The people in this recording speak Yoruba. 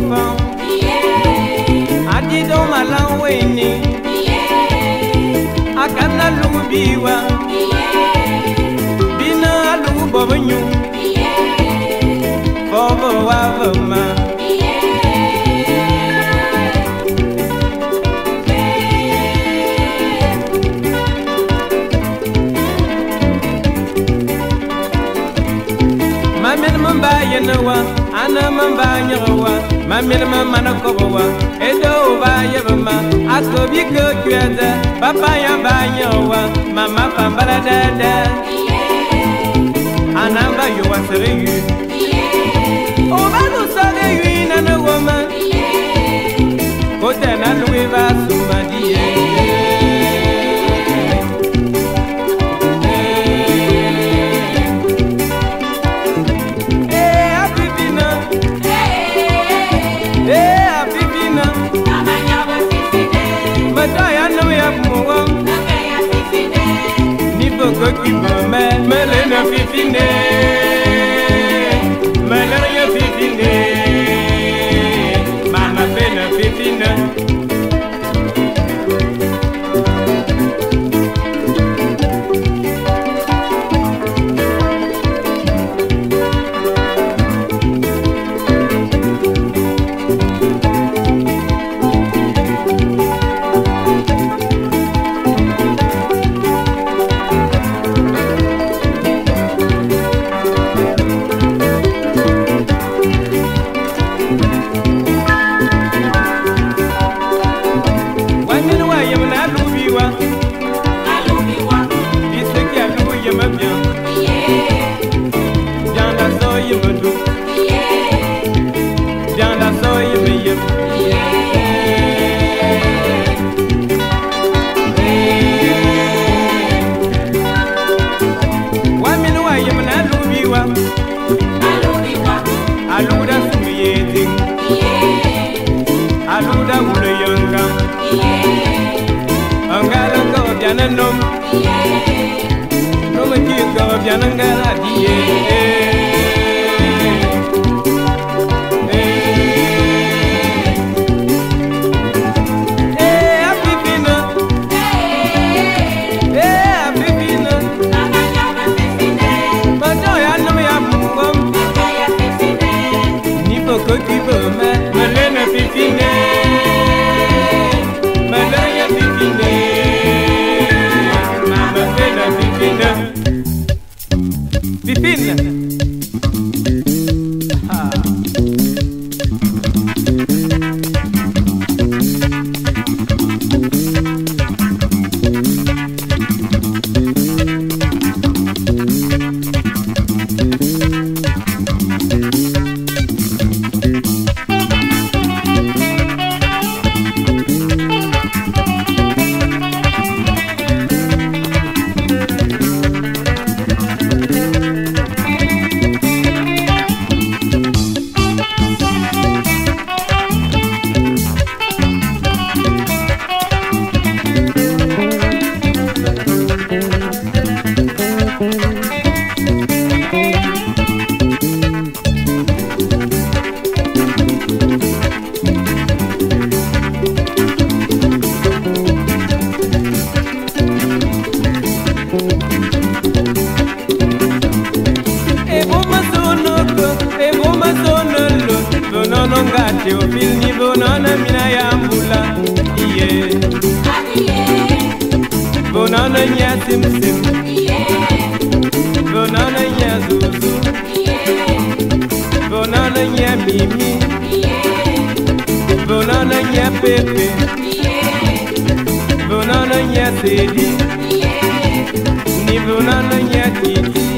fond. Adi do malaweni. Akana lubiwa. Bina alu bobanyu. Bobo wavama. Mamin mamba yenawa, ana mamba nyawa, mamin mama nakowa, edo ba yebama, akobi ko kwada, papa ya ba nyawa, mama pambala dada. Anamba yo wasere. Oba no sare yu na na woman. Kote na luwe ba sumadiye. Melena Fifine, Melena Fifine, Mama Bena Fifine. Aluda sumiyeti, aluda wule yanga, angala ko biana nom, nom ki ko biana ngala diye. Melena Fifine, Melena Fifine, Mama Bena Fifine, Fifine. Teofil ni bonana mina yambula iye bonana nya sim sim bonana nya zuzu bonana nya mimi bonana nya pepe bonana nya sedi ni bonana nya titi